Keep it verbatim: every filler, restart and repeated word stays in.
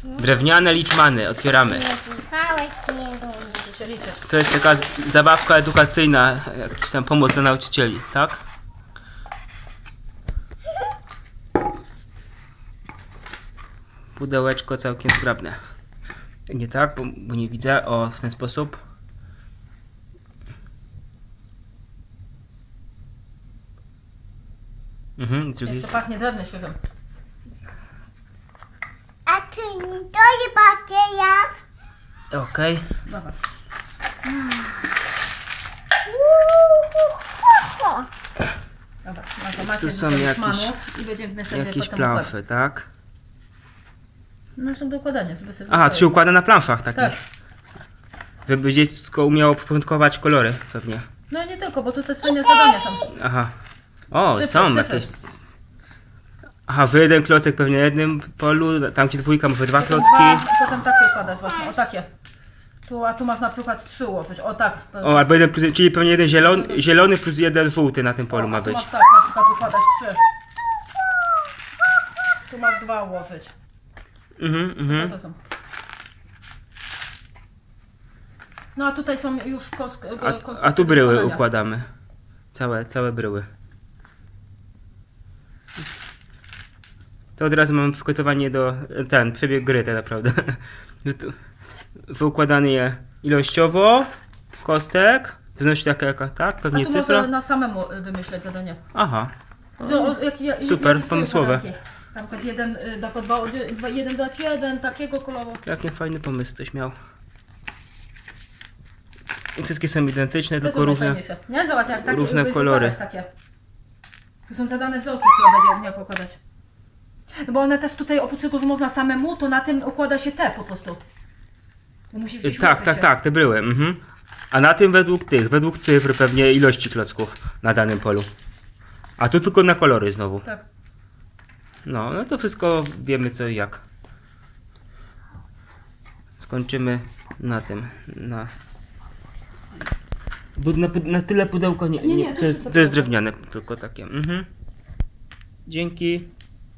Drewniane liczmany, otwieramy. To jest taka zabawka edukacyjna, jakaś tam pomoc dla nauczycieli, tak? Pudełeczko całkiem zgrabne. Nie tak, bo, bo nie widzę. O, w ten sposób. Mhm, z drugiej Jeszcze pachnie drewnem świeżym. A czy to nie patrzcie jak? Okej. Dobra. Dobra, no to macie Tu są tutaj jakieś- liczmanów i będziemy sobie Jakieś potem plansze, tak? układać. No są do układania, żeby sobie Aha, to się układać. układa na planszach takich. Tak. Żeby dziecko umiało porządkować kolory, pewnie. No i nie tylko, bo tutaj fajne zadania są. Aha. O, Cyfry, są cyfry. jakieś... Aha, wy jeden klocek pewnie na jednym polu, tam ci dwójka, może dwa Potem klocki. dwa, i potem takie układasz właśnie, o takie. Tu, a tu masz na przykład trzy ułożyć, o tak. O, albo jeden plus, czyli pewnie jeden zielony, zielony plus jeden żółty na tym polu O, ma a tu być. masz tak, na przykład układać trzy. Tu masz dwa ułożyć. Mhm, No mhm. to są. No a tutaj są już kosk, A, a tu bryły układamy. Całe, całe bryły. To od razu mam przygotowanie do... ten, przebieg gry tak naprawdę. Wyukładany je ilościowo, kostek, znosi taka jaka, tak? A Pewnie tu cyfra. można na samemu wymyśleć zadanie. Aha. No, o, jak, jak, Super, jak pomysłowe. takie. Na przykład jeden y, da po dwa, dwa, jeden dać jeden, takiego koloru. Jaki fajny pomysł ktoś miał. I wszystkie są identyczne, To tylko są różne. najfajniejsze. Nie, zobacz jak takie różne y, kolory. układać takie. Tu są zadane wzorki, które będzie miał układać. No bo one też tutaj oprócz tego, że można samemu, to na tym układa się te po prostu. To musisz gdzieś Tak, łapać tak, się. tak, te bryły. Mhm. A na tym według tych, według cyfr pewnie ilości klocków na danym polu. A tu tylko na kolory znowu. Tak. No, no to wszystko wiemy co i jak. Skończymy na tym, na... Bo na, na tyle pudełko nie, Nie, nie, nie, to to, jest jest, to jest drewniane, tylko takie. Mhm. Dzięki.